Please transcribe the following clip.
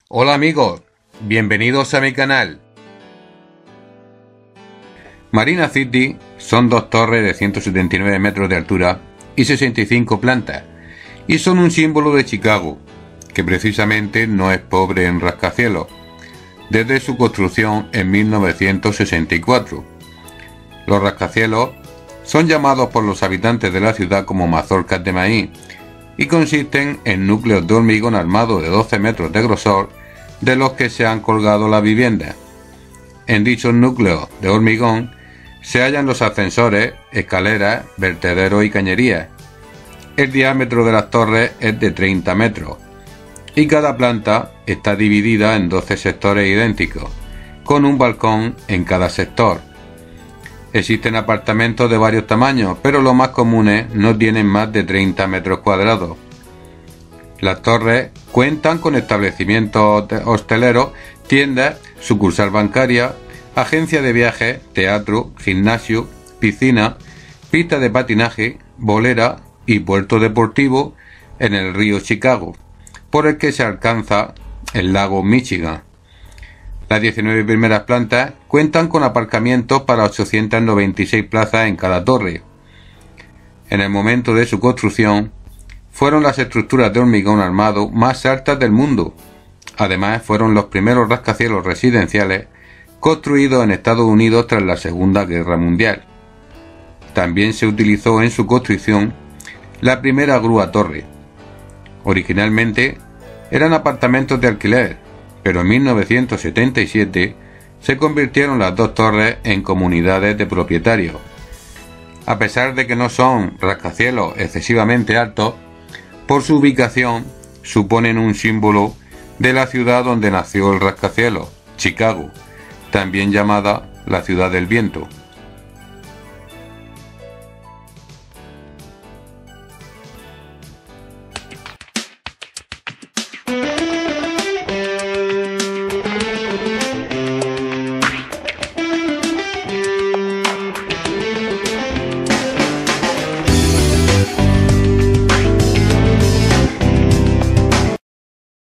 Hola amigos, bienvenidos a mi canal. Marina City son dos torres de 179 metros de altura y 65 plantas, y son un símbolo de Chicago, que precisamente no es pobre en rascacielos, desde su construcción en 1964. Los rascacielos son llamados por los habitantes de la ciudad como mazorcas de maíz, y consisten en núcleos de hormigón armado de 12 metros de grosor, de los que se han colgado las viviendas. En dichos núcleos de hormigón se hallan los ascensores, escaleras, vertederos y cañerías. El diámetro de las torres es de 30 metros y cada planta está dividida en 12 sectores idénticos, con un balcón en cada sector. Existen apartamentos de varios tamaños, pero los más comunes no tienen más de 30 metros cuadrados. Las torres cuentan con establecimientos hosteleros, tiendas, sucursal bancaria, agencia de viajes, teatro, gimnasio, piscina, pista de patinaje, bolera y puerto deportivo en el río Chicago, por el que se alcanza el lago Michigan. Las 19 primeras plantas cuentan con aparcamientos para 896 plazas en cada torre. En el momento de su construcción, fueron las estructuras de hormigón armado más altas del mundo. Además, fueron los primeros rascacielos residenciales construidos en Estados Unidos tras la Segunda Guerra Mundial. También se utilizó en su construcción la primera grúa torre. Originalmente eran apartamentos de alquiler, pero en 1977 se convirtieron las dos torres en comunidades de propietarios. A pesar de que no son rascacielos excesivamente altos, por su ubicación suponen un símbolo de la ciudad donde nació el rascacielos, Chicago, también llamada la ciudad del viento.